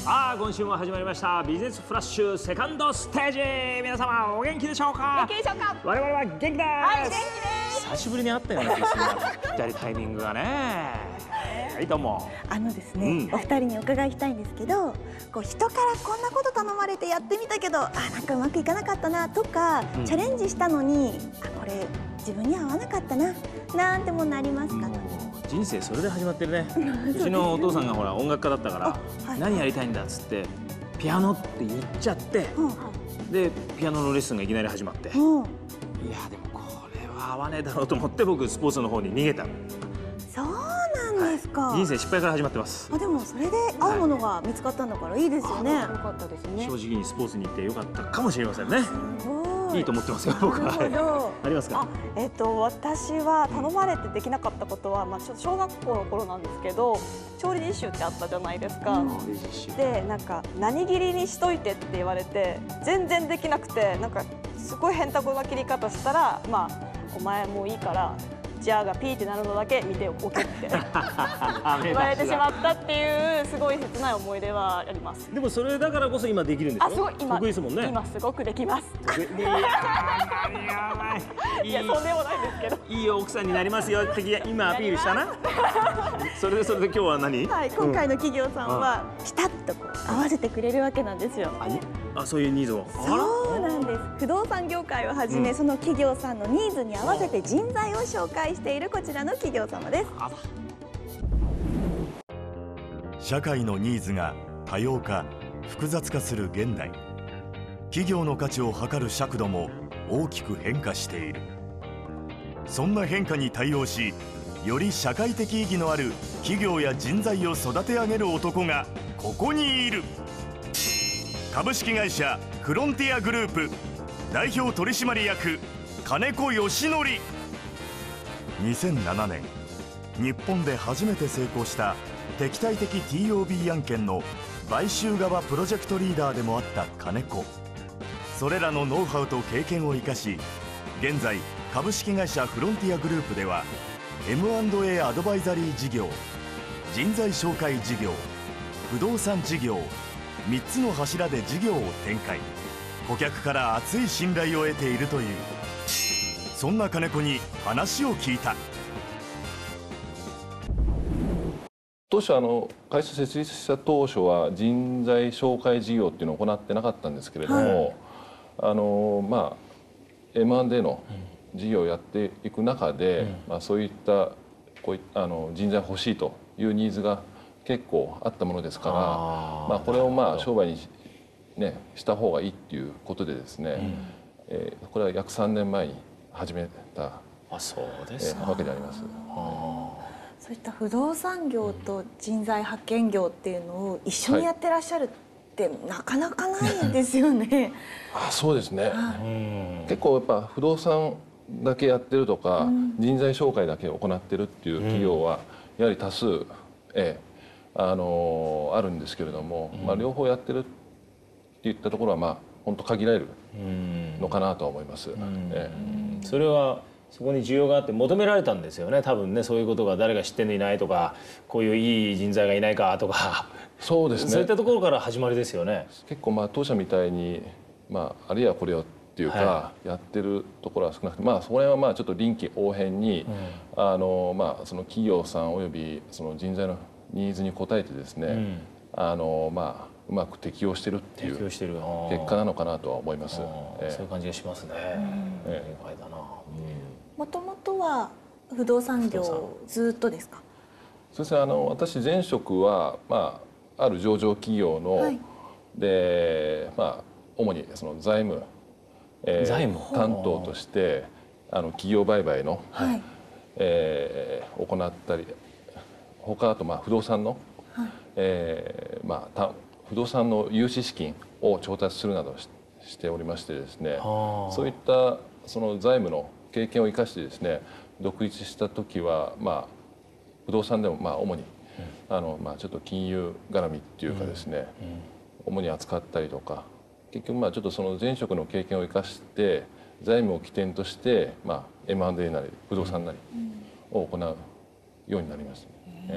さあ今週も始まりましたビジネスフラッシュセカンドステージ。皆様お元気でしょうか。 元気でしょうか。 我々は元気です。 はい、元気です。 久しぶりに会ったような気がするな。ぴったりタイミングがね。はいどうも。 ですね、お二人にお伺いしたいんですけど、人からこんなこと頼まれてやってみたけど、なんかうまくいかなかったなとか、チャレンジしたのにこれ自分に合わなかったななんてものありますか？ 人生それで始まってるね。うちのお父さんがほら音楽家だったから、何やりたいんだっつってピアノって言っちゃって、でピアノのレッスンがいきなり始まって、いやでもこれは合わねえだろうと思って僕スポーツの方に逃げた。 そうなんですか。 人生失敗から始まってます。 でもそれで合うものが見つかったんだからいいですよね。 よかったですね。 正直にスポーツに行ってよかったかもしれませんね。いいと思ってますよ僕は。ありますか？ 私は頼まれてできなかったことは、小学校の頃なんですけど、調理実習ってあったじゃないですか。で、なんか何切りにしといてって言われて、全然できなくて、なんかすごいへんたこな切り方したら、お前もういいから。ジャーがピーってなるのだけ見ておけって言われてしまったっていうすごい切ない思い出はあります。 でもそれだからこそ今できるんでしょ？ すごい今得意ですもんね。 今すごくできます。いやとんでもないですけど。 いい奥さんになりますよ的今アピールしたな。それで今日は何？ はい、今回の企業さんはピタッと合わせてくれるわけなんですよ。 そういうニーズを。 そうなんです。不動産業界をはじめ、その企業さんのニーズに合わせて人材を紹介しているこちらの企業様です。 社会のニーズが多様化、複雑化する現代、企業の価値を測る尺度も大きく変化している。そんな変化に対応し、より社会的意義のある企業や人材を育て上げる男がここにいる。株式会社フロンティアグループ代表取締役金子義則。2007年日本で初めて成功した敵対的 TOB 案件の買収側プロジェクトリーダーでもあった金子。それらのノウハウと経験を生かし、現在株式会社フロンティアグループでは M&A アドバイザリー事業、人材紹介事業、不動産事業3つの柱で事業を展開。顧客から厚い信頼を得ているという。そんな金子に話を聞いた。 当初会社設立した当初は人材紹介事業っていうのを行ってなかったんですけれども、M&A の事業をやっていく中で、そういった人材欲しいというニーズが結構あったものですから、これを商売にした方がいいっていうことでですね、これは約3年前に始めたわけであります。 そういった不動産業と人材派遣業っていうのを一緒にやってらっしゃるってなかなかないんですよね。 そうですね。結構やっぱ不動産だけやってるとか、人材紹介だけ行ってるっていう企業はやはり多数、あるんですけれども、両方やってるっていったところは本当限られるのかなとは思います。 それはそこに需要があって求められたんですよね多分ね。そういうことが誰が知ってんのいないとか、こういういい人材がいないかとか。 そうですね。 そういったところから始まりですよね。 結構当社みたいにあるいはこれをっていうか、やってるところは少なくて、それはちょっと臨機応変に、その企業さんおよびその人材のニーズに応えてですね、うまく適応してるっていう結果なのかなとは思います。 そういう感じがしますね。 もともとは不動産業ずっとですか？ そうですね。私前職はある上場企業の、で主にその財務担当として企業売買の、行ったり、他あと不動産の、不動産の融資資金を調達するなどしておりましてですね、そういったその財務の経験を生かしてですね、独立した時は不動産でも主にちょっと金融絡みっていうかですね、主に扱ったりとか、結局ちょっとその前職の経験を生かして財務を起点として、M&A なり不動産なりを行うようになりましたね。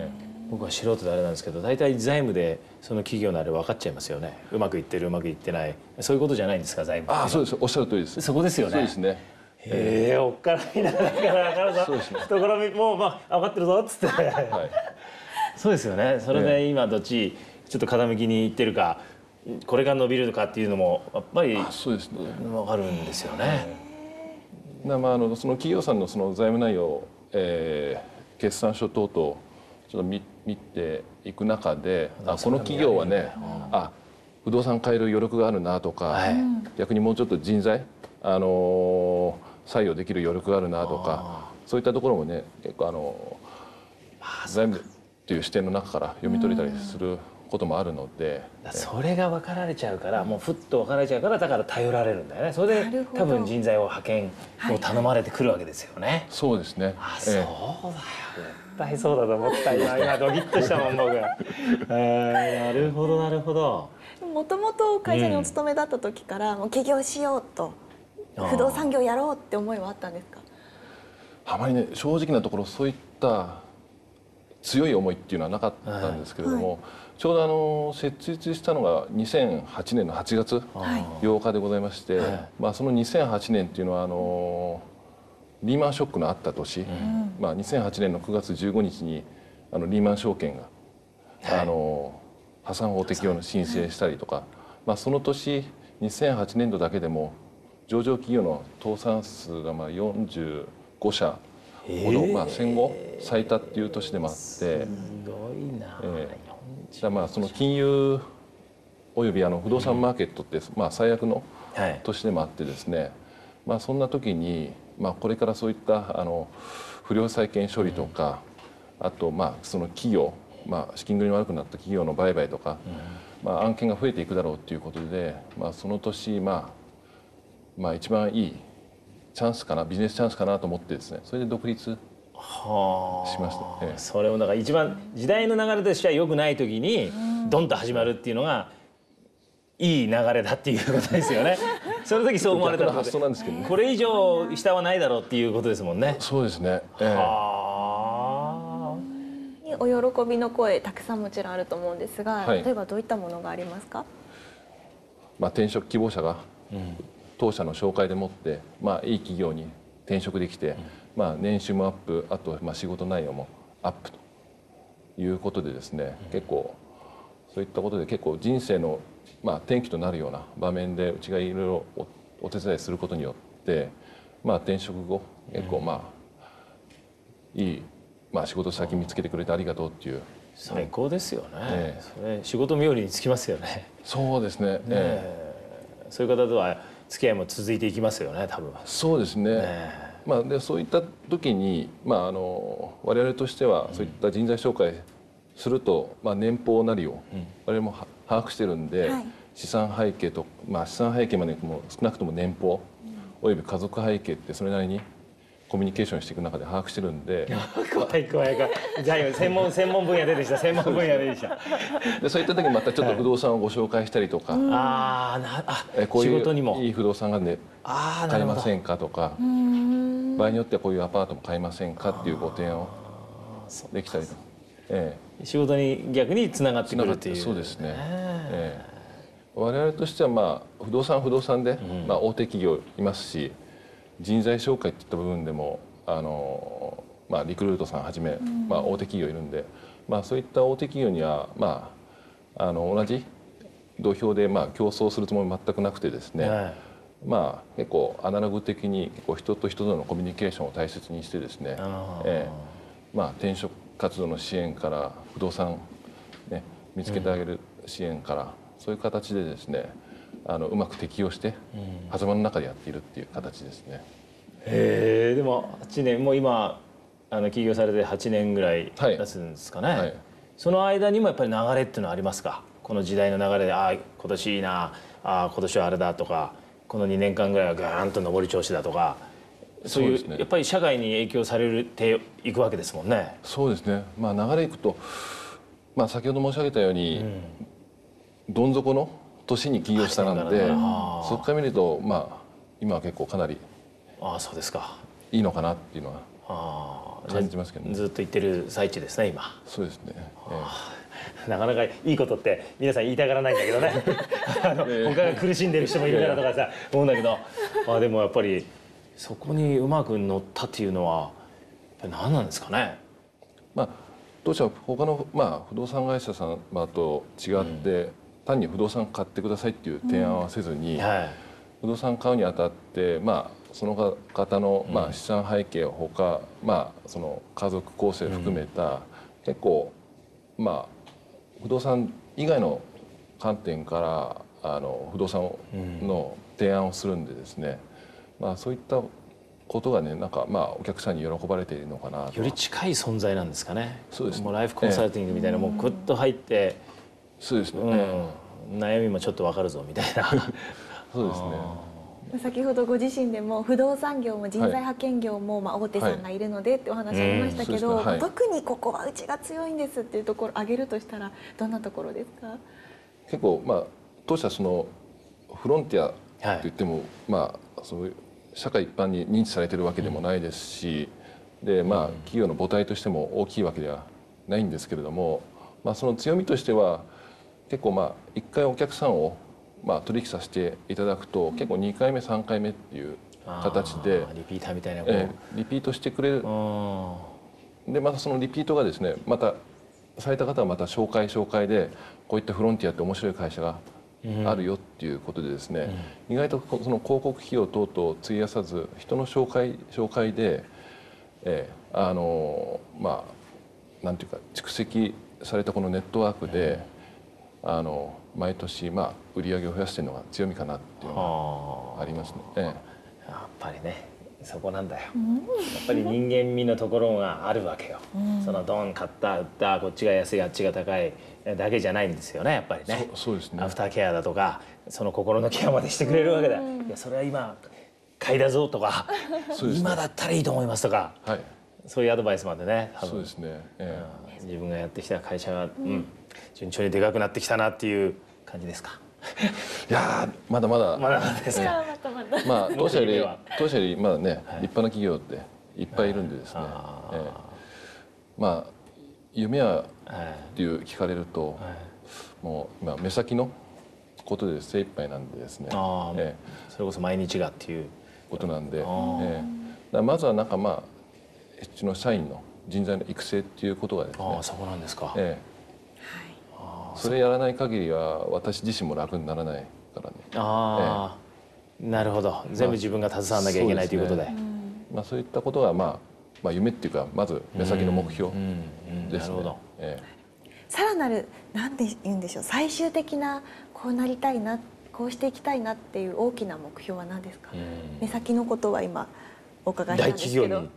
僕は素人であれなんですけど、大体財務でその企業のあれ分かっちゃいますよね。うまくいってるうまくいってない、そういうことじゃないんですか、財務って。 そうです、おっしゃる通りです。 そこですよね。 そうですね。 おっかないな、だから赤野さん、 そうですね、 懐もうまあ分かってるぞっつって、はい、そうですよね。それで今どっちちょっと傾きにいってるか、これが伸びるかっていうのもやっぱりそうですね、 分かるんですよね。 その企業さんのその財務内容、決算書等々ちょっと見ていく中で、この企業はね、不動産買える余力があるなとか、逆にもうちょっと人材採用できる余力があるなとか、そういったところもね、結構財務っていう視点の中から読み取れたりすることもあるので、 それが分かられちゃうから、もうふっと分かられちゃうから、だから頼られるんだよね。それで多分人材を派遣を頼まれてくるわけですよね。 そうですね。 そうだよ、絶対そうだと思った。今ドキッとしたもん僕。なるほどなるほど。 もともと会社にお勤めだった時からもう起業しようと、不動産業やろうって思いはあったんですか？ あまりね、正直なところそういった強い思いっていうのはなかったんですけれども、ちょうど設立したのが2008年の8月8日でございまして、その2008年っていうのはリーマンショックのあった年、2008年の9月15日にリーマン証券が破産法適用の申請したりとか、その年2008年度だけでも上場企業の倒産数が45社ほど、戦後最多っていう年でもあって、すごいな。 その金融および不動産マーケットって最悪の年でもあってですね、そんな時にこれからそういった不良債権処理とか、あとその企業、資金繰りの悪くなった企業の売買とか、案件が増えていくだろうっていうことで、その年一番いいチャンスかな、ビジネスチャンスかなと思ってですね、それで独立しました。 それもだから一番時代の流れとしては良くない時にドンと始まるっていうのがいい流れだっていうことですよね。その時そう思われたら発想なんですけどね。 これ以上下はないだろうっていうことですもんね。 そうですね。 お喜びの声たくさんもちろんあると思うんですが、例えばどういったものがありますか？ 転職希望者が当社の紹介でもっていい企業に転職できて、年収もアップ、あと仕事内容もアップということでですね、結構そういったことで結構人生の転機となるような場面でうちがいろいろお手伝いすることによって転職後結構いい仕事先見つけてくれてありがとうっていう。 最高ですよね。それ仕事冥利につきますよね。 そうですね。 そういう方とは付き合いも続いていきますよね、多分。 そうですね。でそういった時に我々としてはそういった人材紹介すると年俸なりを我々も把握してるんで、資産背景と資産背景までも少なくとも年俸および家族背景ってそれなりにコミュニケーションしていく中で把握してるんで。 怖い怖い怖い。じゃあ専門分野でした。専門分野でした。 でそういった時にまたちょっと不動産をご紹介したりとか、こういういい不動産がね買えませんかとか、場合によってはこういうアパートも買えませんかっていうご提案をできたりとか、 仕事に逆につながってくるっていう。 そうですね。我々としては不動産で大手企業いますし、人材紹介っていった部分でもリクルートさんはじめ大手企業いるんで、そういった大手企業には同じ土俵で競争するつもり全くなくてですね、結構アナログ的に人と人とのコミュニケーションを大切にしてですね、転職活動の支援から不動産、見つけてあげる支援から、そういう形でですねうまく適用して狭間の中でやっているっていう形ですね。 でも8年もう今起業されて8年ぐらい経つんですかね。その間にもやっぱり流れっていうのはありますか？この時代の流れで今年いいな、今年はあれだとか、この2年間ぐらいはガーンと上り調子だとか、そういうやっぱり社会に影響されていくわけですもんね。 そうですね。流れいくと、先ほど申し上げたように、どん底の年に起業したなんで、そこから見ると今は結構かなりそうですか、 いいのかなっていうのは感じますけどね。 ずっと言ってる最中ですね今。 そうですね。 なかなかいいことって皆さん言いたがらないんだけどね他が苦しんでる人もいるからとかさ思うんだけど、でもやっぱりそこにうまく乗ったっていうのはやっぱり何なんですかね。 当社は他の不動産会社さんと違って、単に不動産買ってくださいっていう提案はせずに、不動産買うにあたってその方の資産背景ほかその家族構成含めた結構不動産以外の観点から不動産の提案をするんでですね、そういったことがねお客さんに喜ばれているのかなと。 より近い存在なんですかね。 そうですね。 もうライフコンサルティングみたいなもうグッと入って、 そうですね。 悩みもちょっとわかるぞみたいな。 そうですね。 先ほどご自身でも不動産業も人材派遣業も大手さんがいるのでってお話ありましたけど、特にここはうちが強いんですっていうところ挙げるとしたらどんなところですか？ 結構当社そのフロンティアといってもそういう社会一般に認知されているわけでもないですし、で企業の母体としても大きいわけではないんですけれども、その強みとしては結構一回お客さんを取引させていただくと結構2回目3回目っていう形でリピーターみたいなリピートしてくれる。でまたそのリピートがですねまたされた方はまた紹介でこういったフロンティアって面白い会社があるよっていうことでですね、意外とその広告費用等々費やさず人の紹介でなんていうか蓄積されたこのネットワークで毎年売り上げを増やしているのが強みかなっていうのがありますね。 やっぱりねそこなんだよ。やっぱり人間味のところがあるわけよ。そのドン買った売ったこっちが安いあっちが高いだけじゃないんですよねやっぱりね。 そうですね。 アフターケアだとかその心のケアまでしてくれるわけだ。いやそれは今買いだぞとか今だったらいいと思いますとか、そういうアドバイスまでね。 そうですね。 自分がやってきた会社が順調にでかくなってきたなっていう感じですか。 いやまだまだですか。 当社よりまだね立派な企業っていっぱいいるんでですね、夢はっていう聞かれるともう今目先のことで精一杯なんでですね、 それこそ毎日がっていうことなんで、まずはうちの社員の人材の育成っていうことがですね。 そこなんですか。 それやらない限りは私自身も楽にならないからね。なるほど。全部自分が携わらなきゃいけないということで。 そういったことが夢っていうかまず目先の目標ですね。 さらなるなんて言うんでしょう、最終的なこうなりたいなこうしていきたいなっていう大きな目標は何ですか？目先のことは今お伺いしたんですけど。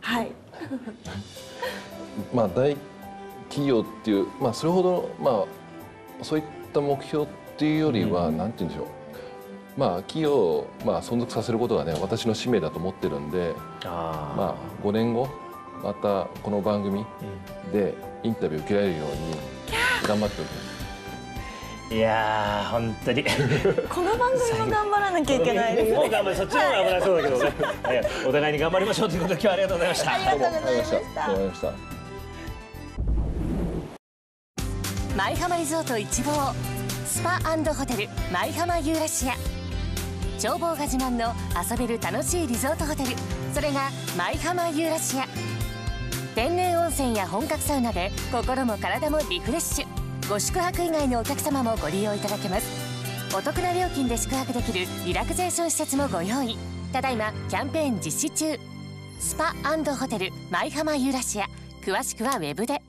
大企業っていうそれほどそういった目標っていうよりはなんて言うんでしょう、企業を存続させることがね私の使命だと思ってるんで、5年後またこの番組でインタビュー受けられるように頑張っております。 いや本当にこの番組も頑張らなきゃいけないですね。 もう頑張る、そっちの方が危ないそうだけどね。お互いに頑張りましょうということで今日はありがとうございました。 ありがとうございました。 舞浜リゾート一望スパ&ホテル舞浜ユーラシア。眺望が自慢の遊べる楽しいリゾートホテル、それが舞浜ユーラシア。天然温泉や本格サウナで心も体もリフレッシュ。ご宿泊以外のお客様もご利用いただけます。お得な料金で宿泊できるリラクゼーション施設もご用意。ただいまキャンペーン実施中。スパ&ホテル舞浜ユーラシア。詳しくはウェブで。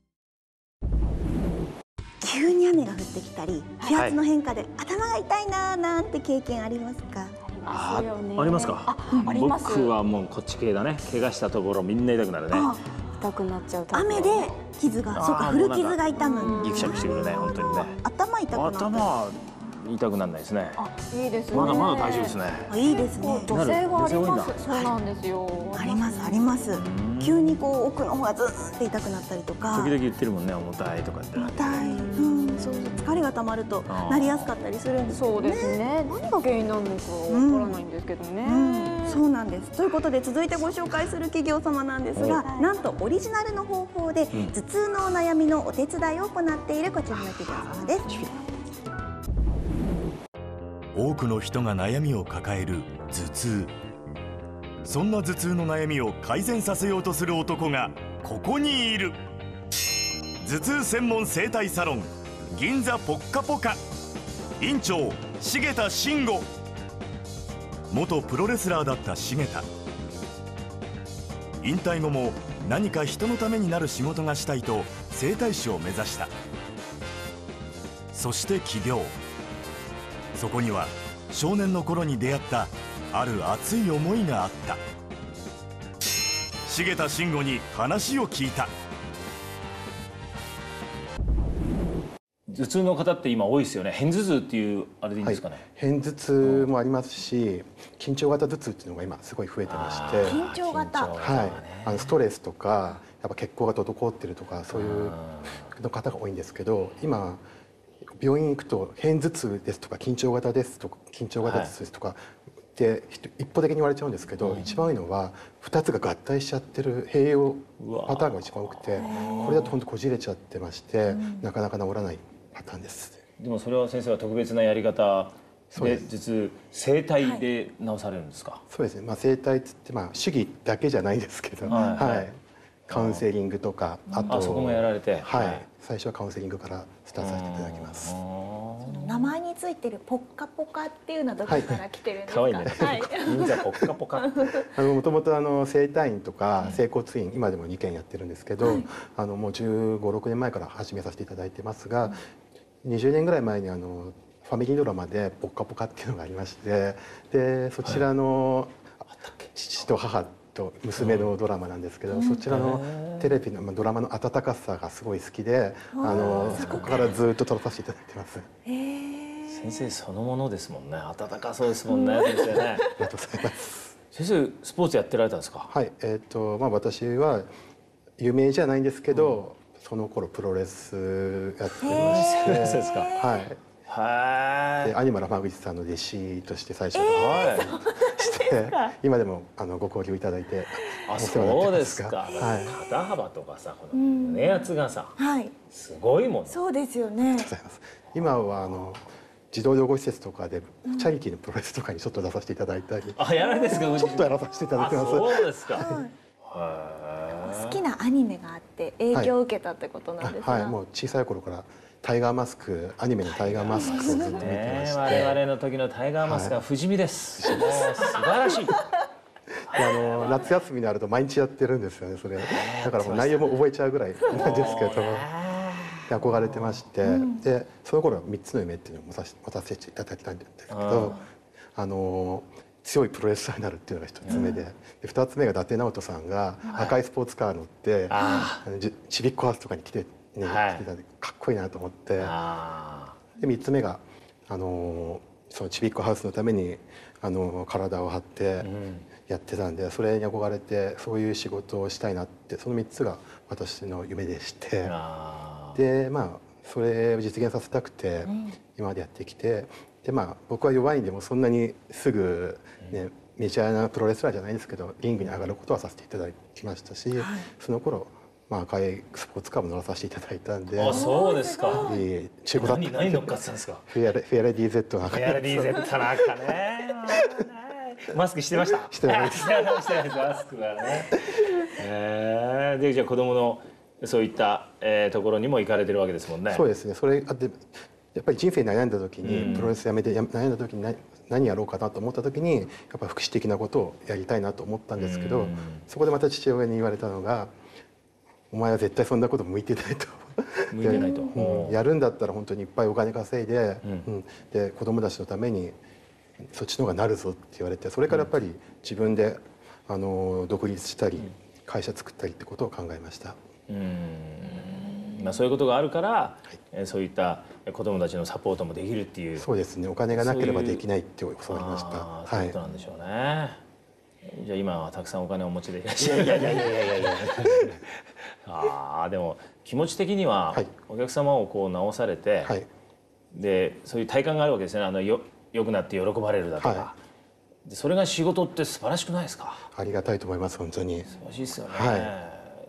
急に雨が降ってきたり気圧の変化で頭が痛いななんて経験ありますか？ ありますか。僕はもうこっち系だね。怪我したところみんな痛くなるね。 痛くなっちゃう。 雨で傷が、そうか、古傷が痛む。 ギクシャクしてくるね、本当にね。 頭痛くなる。 頭は痛くならないですね。 いいですね。 まだまだ大丈夫ですね。 いいですね。 女性はあります。そうなんですよ。 ありますあります。急に奥の方がズーンって痛くなったりとか。 時々言ってるもんね、重たいとかって。 重たい。そう疲れがたまるとなりやすかったりするんですよね。 そうですね。何が原因なのかわからないんですけどね。 そうなんです。ということで続いてご紹介する企業様なんですが、なんとオリジナルの方法で頭痛のお悩みのお手伝いを行っているこちらの企業様です。 多くの人が悩みを抱える頭痛。そんな頭痛の悩みを改善させようとする男がここにいる。頭痛専門整体サロン銀座ポッカポカ院長重田慎吾。元プロレスラーだった重田。引退後も何か人のためになる仕事がしたいと整体師を目指した。そして起業。そこには少年の頃に出会ったある熱い思いがあった。重田慎吾に話を聞いた。 頭痛の方って今多いですよね。片頭痛っていうあれでいいんですかね。 片頭痛もありますし、緊張型頭痛っていうのが今すごい増えてまして、 緊張型、 ストレスとかやっぱ血行が滞ってるとかそういうの方が多いんですけど、今病院行くと片頭痛ですとか緊張型ですとか緊張型頭痛ですとかって一方的に言われちゃうんですけど、一番多いのは2つが合体しちゃってる併用パターンが一番多くて、これだと本当こじれちゃってまして、なかなか治らないパターンです。 でもそれは先生は特別なやり方で頭痛整体で治されるんですか。 そうですね、整体って言って主義だけじゃないですけど、カウンセリングとか、あとそこもやられて、 最初はカウンセリングからスタートさせていただきます。 その名前についてるポッカポカっていうのはどこから来てるんですか。 可愛いね。銀座ポッカポカ。 もともと整体院とか整骨院、今でも2軒やってるんですけど、もう15、6年前から始めさせていただいてますが、20年ぐらい前にファミリードラマでポッカポカっていうのがありまして、でそちらの父と母と娘のドラマなんですけど、そちらのテレビのドラマの温かさがすごい好きで、そこからずっと撮らさせていただいてます。 先生そのものですもんね。温かそうですもんね、先生ね。 ありがとうございます。 先生スポーツやってられたんですか。 はい、私は有名じゃないんですけど、その頃プロレスやってまして、 ですか。 はい。でアニマル浜口さんの弟子として最初して今でもご交流いただいてお世話になってますが。そうですか。肩幅とかさ、この胸圧がさ、すごいもん。 そうですよね。 今は児童養護施設とかでチャリティーのプロレスとかにちょっと出させていただいたり、 やられですか。 ちょっとやらさせていただいてます。 そうですか。 好きなアニメがあって影響を受けたってことなんですか。 もう小さい頃からタイガーマスク、アニメのタイガーマスクをずっと見てまして、 我々の時のタイガーマスクは不死身です。素晴らしい。 夏休みになると毎日やってるんですよね、それ。だからもう内容も覚えちゃうぐらいなんですけど、憧れてまして、でその頃3つの夢っていうのを持たせていただいたんですけど、強いプロレスラーになるっていうのが1つ目で、2つ目が伊達直人さんが赤いスポーツカー乗ってちびっこハウスとかに来て来てたんでかっこいいなと思って、で3つ目がそのちびっこハウスのために体を張ってやってたんで、それに憧れてそういう仕事をしたいなって、その3つが私の夢でして、でそれを実現させたくて今までやってきて、で僕は弱いんでもそんなにすぐねメジャーなプロレスラーじゃないですけどリングに上がることはさせていただきましたし、その頃赤いスポーツカーも乗らさせていただいたんで。 そうですか。 中古だった。 何乗っかってたんですか。 フェアレディ Z の赤。 フェアレディ Z の赤ね。マスクしてました。 してないです。 してないマスクはね。でじゃあ子供のそういったところにも行かれてるわけですもんね。 そうですね。それあってやっぱり人生悩んだ時に、プロレスやめて悩んだ時に何やろうかなと思った時にやっぱ福祉的なことをやりたいなと思ったんですけど、そこでまた父親に言われたのが「お前は絶対そんなこと向いてない」と。 向いてないと。 やるんだったら本当にいっぱいお金稼いで、で子供たちのためにそっちの方がなるぞって言われて、それからやっぱり自分で独立したり会社作ったりってことを考えました。 そういうことがあるから、そういった子どもたちのサポートもできるっていう。 そうですね。お金がなければできないって教わりました。 そういうことなんでしょうね。じゃあ今はたくさんお金をお持ちでいらっしゃる。いやでも気持ち的にはお客様をこう治されて、でそういう体感があるわけですよね。良くなって喜ばれるだとか、 それが仕事って素晴らしくないですか？ ありがたいと思います。本当に素晴らしいですよね。 はい、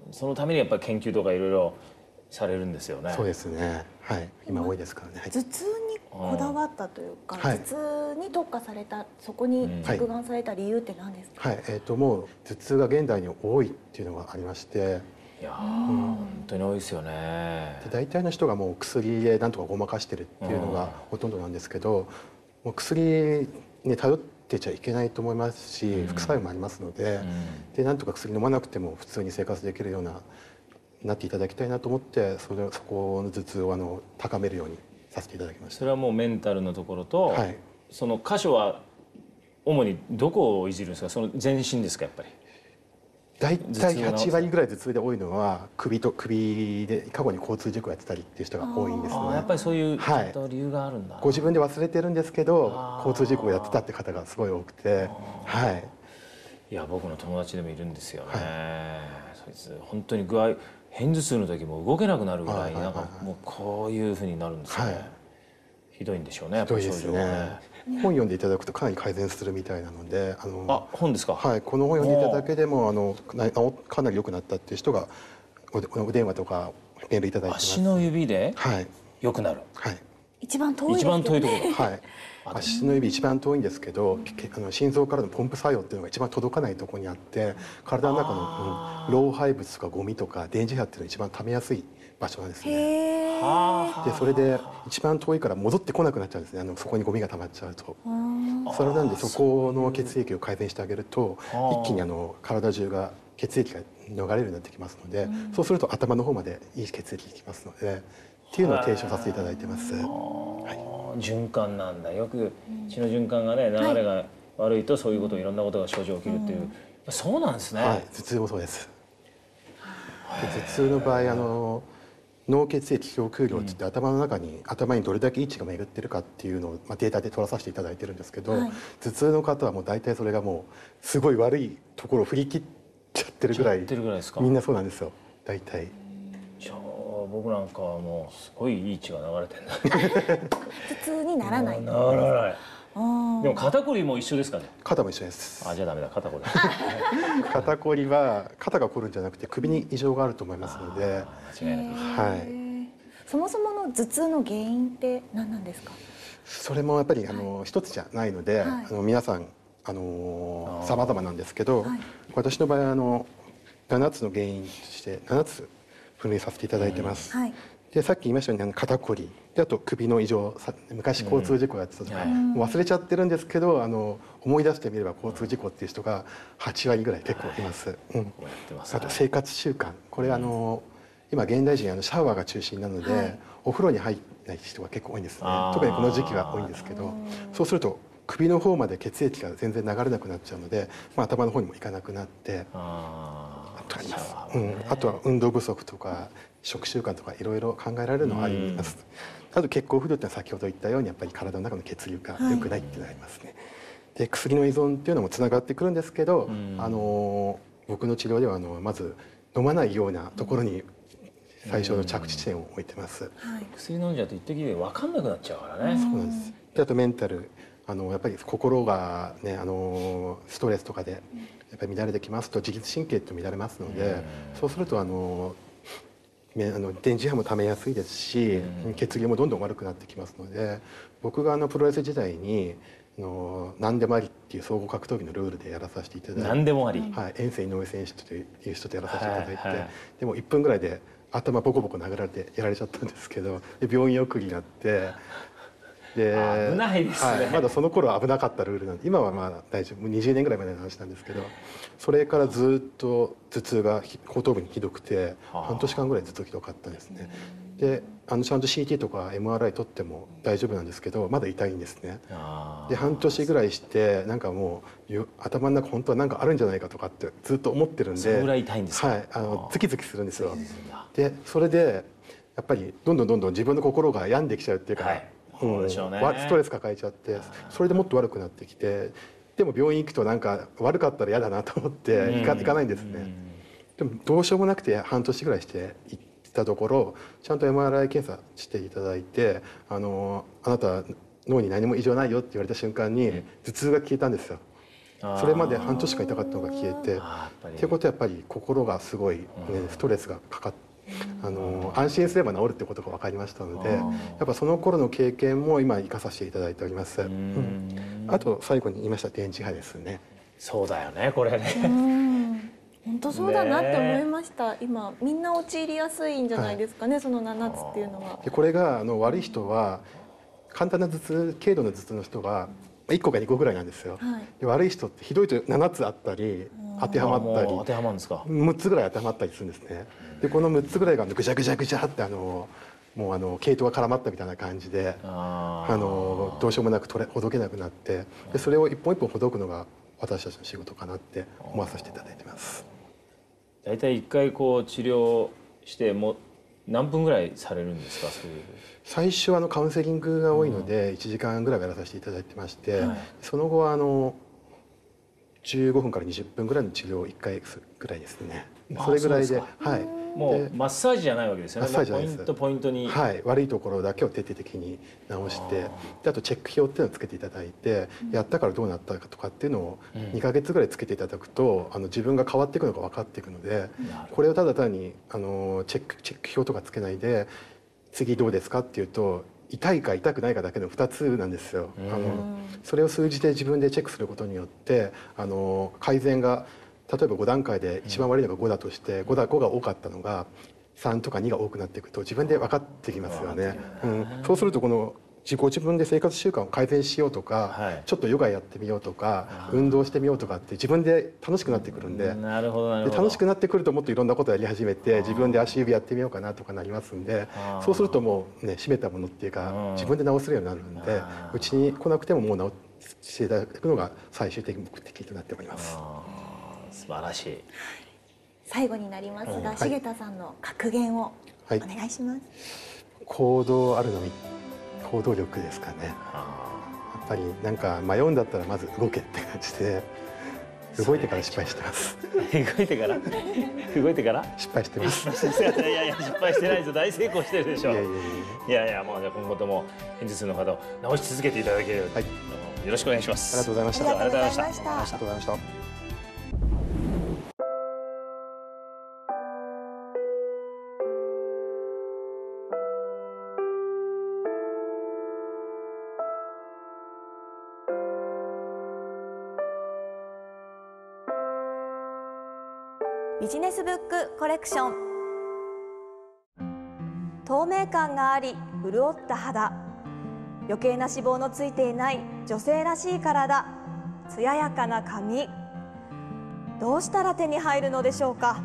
そのためにやっぱり研究とかいろいろされるんですよね。 そうですね。はい、今多いですからね。はい、 頭痛にこだわったというか、 はい、 頭痛に特化された、そこに着眼された理由って何ですか？ はい、もう頭痛が現代に多いっていうのがありまして、 いや本当に多いですよね。 で大体の人がもう薬でなんとかごまかしてるっていうのがほとんどなんですけど、もう薬に頼ってちゃいけないと思いますし、副作用もありますので、でなんとか薬飲まなくても普通に生活できるようなっていただきたいなと思って、そこの頭痛を高めるようにさせていただきました。 それはもうメンタルのところと、 はい、 その箇所は主にどこをいじるんですか？その全身ですか？やっぱり大体8割ぐらい頭痛で多いのは首で過去に交通事故やってたりっていう人が多いんですね。 やっぱりそういうちゃんと理由があるんだ。 ご自分で忘れてるんですけど交通事故をやってたって方がすごい多くて、はい、 いや僕の友達でもいるんですよね。そいつ本当に片頭痛の時も動けなくなるぐらいなんかもうこういうふうになるんですよね。ひどいんでしょうね、やっぱり症状がね。 本読んでいただくとかなり改善するみたいなので、 本ですか？はい、 この本読んでいただけでもかなり良くなったっていう人がお電話とかメールいただいてます。 足の指で良くなる。 はい。 一番遠いですよね。一番遠いところ。 はい。足の指一番遠いんですけど、心臓からのポンプ作用っていうのが一番届かないところにあって、体の中の老廃物とかゴミとか電磁波っていうのが一番溜めやすい場所なんですね。でそれで一番遠いから戻ってこなくなっちゃうんですね。そこにゴミが溜まっちゃうと。それなんでそこの血液を改善してあげると一気に体中が血液が流れるようになってきますので、そうすると頭の方までいい血液がきますのでっていうのを提唱させていただいてます。 循環なんだ。よく血の循環がね流れが悪いとそういうこといろんなことが症状起きるっていう、そうなんですね。 はい、頭痛もそうです。頭痛の場合脳血液供給量っていって頭にどれだけ位置が巡ってるかっていうのをデータで取らさせていただいてるんですけど、頭痛の方はもう大体それがもうすごい悪いところを振り切っちゃってるぐらいみんなそうなんですよ大体。 じゃあ僕なんかはもうすごいいい位置が流れてる頭痛にならない。 ならない。でも肩こりも一緒ですかね？ 肩も一緒です。 じゃあダメだ、肩こり。 肩こりは肩がこるんじゃなくて首に異常があると思いますので。 間違いなく。 はい。 そもそもの頭痛の原因って何なんですか？ それもやっぱり一つじゃないので、皆さん様々なんですけど、私の場合は7つの原因として7つ分類させていただいてます。でさっき言いましたように肩こりで、あと首の異常、昔交通事故やってたとか、忘れちゃってるんですけど思い出してみれば交通事故っていう人が8割ぐらい結構います。あと生活習慣、これ今現代人シャワーが中心なので、お風呂に入らない人が結構多いんですね。特にこの時期は多いんですけど、そうすると首の方まで血液が全然流れなくなっちゃうので、頭の方にも行かなくなって、あとは運動不足とか食習慣とかいろいろ考えられるのはあります。あと血行不良ってのは先ほど言ったようにやっぱり体の中の血流が良くないっていうのがありますね。で薬の依存っていうのもつながってくるんですけど、僕の治療ではまず飲まないようなところに最初の着地地点を置いてます。 薬飲んじゃうと一滴で分かんなくなっちゃうからね。 そうなんです。であとメンタル、やっぱり心がねストレスとかでやっぱり乱れてきますと自律神経って乱れますので、そうすると電磁波もためやすいですし、血流もどんどん悪くなってきますので、僕がプロレス時代に何でもありっていう総合格闘技のルールでやらさせていただいて、 何でもあり、 遠征井上選手という人とやらさせていただいて、でも1分ぐらいで頭ボコボコ殴られてやられちゃったんですけど、で病院送りになって。 危ないですね。 まだその頃は危なかったルールなんで、今はまあ大丈夫、20年ぐらい前の話なんですけど、それからずっと頭痛が後頭部にひどくて、半年間ぐらいずっとひどかったんですね。でちゃんと CT とか MRI 取っても大丈夫なんですけど、まだ痛いんですね。で半年ぐらいしてなんかもう頭の中本当は何かあるんじゃないかとかってずっと思ってるんで、 それぐらい痛いんですか？ はい、ズキズキするんですよ。でそれでやっぱりどんどん自分の心が病んできちゃうっていうか、ストレス抱えちゃって、それでもっと悪くなってきて、でも病院行くとなんか悪かったら嫌だなと思って行かないんですね。でもどうしようもなくて半年ぐらいして行ったところ、ちゃんと MRI 検査していただいて、あなた脳に何も異常ないよって言われた瞬間に頭痛が消えたんですよ。 それまで半年間痛かったのが消えてっていうことはやっぱり心がすごい、ストレスがかかって。安心すれば治るってことが分かりましたので、やっぱその頃の経験も今生かさせていただいております。あと最後に言いました電磁波ですね。 そうだよね、これね。 本当そうだなって思いました。今みんな陥りやすいんじゃないですかね、その7つっていうのは。 でこれが悪い人は簡単な頭痛、軽度の頭痛の人は1個か2個ぐらいなんですよ。で悪い人ってひどいと7つあったり当てはまったり、 当てはまるんですか。 6つぐらい当てはまったりするんですね。でこの6つぐらいがぐちゃぐちゃぐちゃってもう毛糸が絡まったみたいな感じでどうしようもなくほどけなくなって、でそれを一本一本ほどくのが私たちの仕事かなって思わさせていただいてます。 大体1回こう治療しても何分ぐらいされるんですか。そういう最初はカウンセリングが多いので1時間ぐらいやらさせていただいてまして、その後は15分から20分ぐらいの治療を1回ぐらいですね。それぐらいで、はい。 もうマッサージじゃないわけですよね。ポイントポイントに、 はい、悪いところだけを徹底的に直して、であとチェック表っていうのをつけていただいて、やったからどうなったかとかっていうのを2ヶ月ぐらいつけていただくと自分が変わっていくのが分かっていくので、これをただ単にチェック表とかつけないで次どうですかっていうと痛いか痛くないかだけの2つなんですよ。それを数字で自分でチェックすることによって改善が例えば5段階で一番悪いのが5だとして5が多かったのが3とか2が多くなっていくと自分で分かってきますよね。そうすると自分で生活習慣を改善しようとか、ちょっとヨガやってみようとか運動してみようとかって自分で楽しくなってくるんで、楽しくなってくるともっといろんなことやり始めて自分で足指やってみようかなとかなりますんで、そうするともうね締めたものっていうか自分で直せるようになるんで、うちに来なくてももう直していただくのが最終的目的となっております。 素晴らしい。 最後になりますが、重田さんの格言をお願いします。 行動あるのみ行動力ですかね。やっぱりなんか迷うんだったらまず動けって感じで動いてから失敗してます。 動いてから動いてから失敗してます。 いやいや失敗してないです。大成功してるでしょ。いやいやもうじゃあ今後とも片頭痛の方を治し続けていただけるように、よろしくお願いします。 ありがとうございました。 ありがとうございました。 ありがとうございました。 ビジネスブックコレクション。透明感があり潤った肌、余計な脂肪のついていない女性らしい体、艶やかな髪、どうしたら手に入るのでしょうか。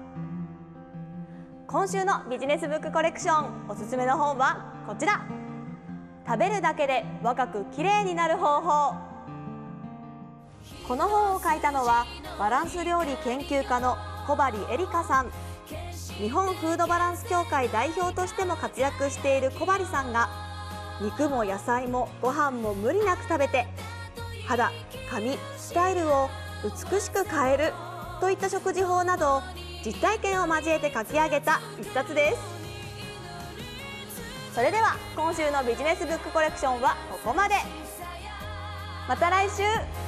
今週のビジネスブックコレクションおすすめの本はこちら。食べるだけで若く綺麗になる方法。この本を書いたのはバランス料理研究家の小針エリカさん。日本フードバランス協会代表としても活躍している小針さんが、肉も野菜もご飯も無理なく食べて肌、髪、スタイルを美しく変えるといった食事法など実体験を交えて書き上げた一冊です。それでは今週のビジネスブックコレクションはここまで。また来週。